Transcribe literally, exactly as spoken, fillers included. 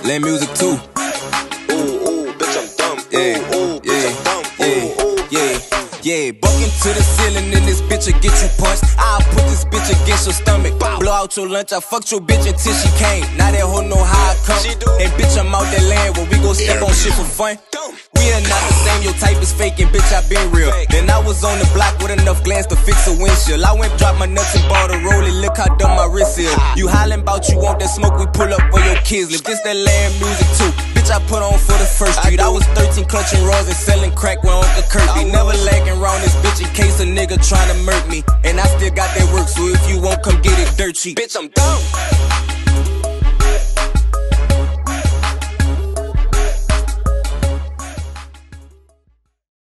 Land music too. Ooh, ooh, bitch, I'm dumb. Yeah, ooh, ooh, bitch, yeah, I'm dumb. yeah, Ooh, ooh, yeah, yeah. Bucking to the ceiling and this bitch'll get you punched. I'll put this bitch against your stomach. Blow out your lunch. I fucked your bitch until she came. Now that hoe know how I come. And bitch, I'm out that land where we gon' step on shit for fun. We are not the same, your type is fake and bitch, I been real. Then I was on the block with enough glance to fix a windshield. I went drop my nuts and bought a rollie, look how dumb my wrist is. You hollin' bout you want that smoke, we pull up where your kids live. This that land music too, bitch, I put on for the first street. I was thirteen clutching rolls and selling crack with Uncle Kirby. Never lagging around this bitch in case a nigga tryna murk me. And I still got that work, so if you won't come get it dirt cheap. bitch, I'm dumb.